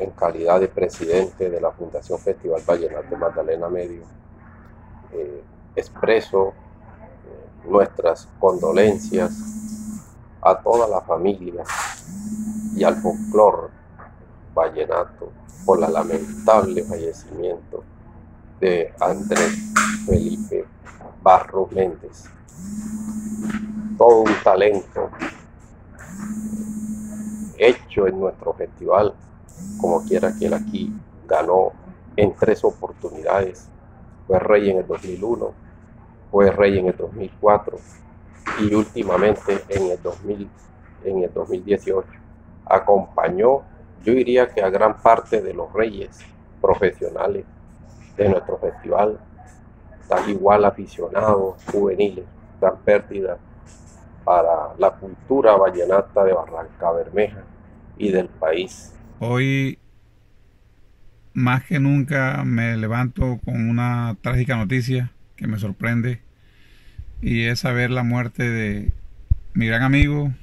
en calidad de presidente de la Fundación Festival Vallenato Magdalena Medio, expreso nuestras condolencias a toda la familia y al folclor vallenato por la lamentable fallecimiento de Andrés Felipe Barros Méndez. Todo un talento hecho en nuestro festival, como quiera que él aquí ganó en 3 oportunidades. Fue rey en el 2001, fue rey en el 2004 y últimamente en el 2018. Acompañó, yo diría que a gran parte de los reyes profesionales de nuestro festival, tal igual aficionados, juveniles, gran pérdida para la cultura vallenata de Barrancabermeja y del país. Hoy más que nunca me levanto con una trágica noticia que me sorprende y es saber la muerte de mi gran amigo,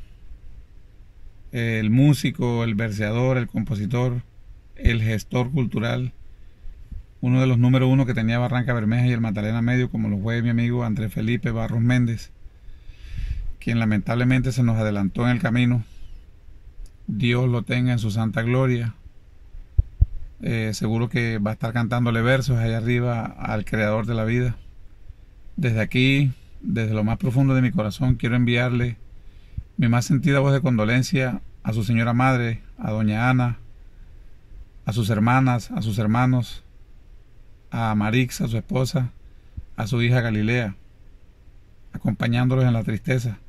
el músico, el verseador, el compositor, el gestor cultural, uno de los número uno que tenía Barrancabermeja y el Magdalena Medio, como lo fue mi amigo Andrés Felipe Barros Méndez, quien lamentablemente se nos adelantó en el camino. Dios lo tenga en su santa gloria. Seguro que va a estar cantándole versos allá arriba al creador de la vida. Desde aquí, desde lo más profundo de mi corazón, quiero enviarle mi más sentida voz de condolencia a su señora madre, a doña Ana, a sus hermanas, a sus hermanos, a Marix, a su esposa, a su hija Galilea, acompañándolos en la tristeza.